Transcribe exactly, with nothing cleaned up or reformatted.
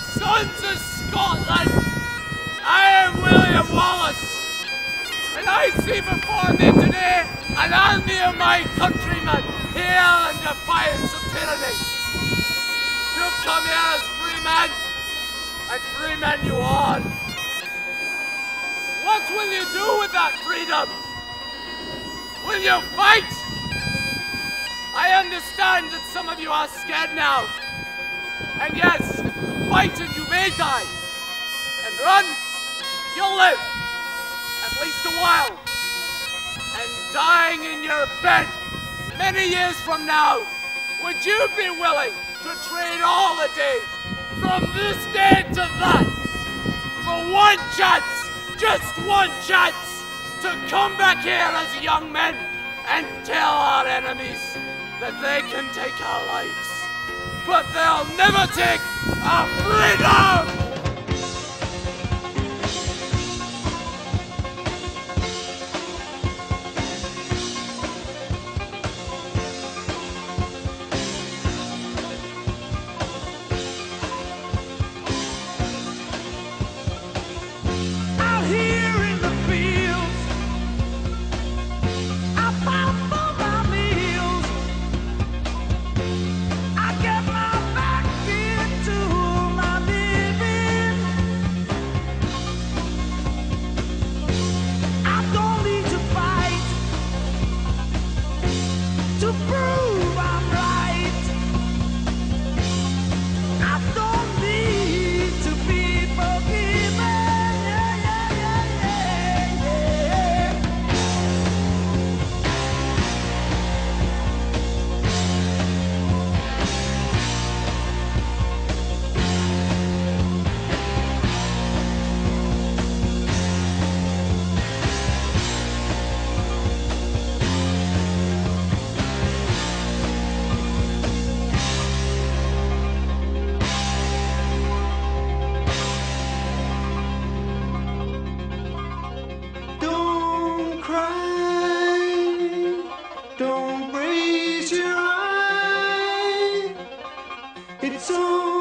Sons of Scotland, I am William Wallace, and I see before me today an army of my countrymen here in defiance of tyranny. You've come here as free men, and free men you are. What will you do with that freedom? Will you fight? I understand that some of you are scared now. And yes, fight and you may die. And run, you'll live. At least a while. And dying in your bed many years from now, would you be willing to trade all the days from this day to that for one chance, just one chance, to come back here as young men and tell our enemies that they can take our lives, but they'll never take our freedom! It's all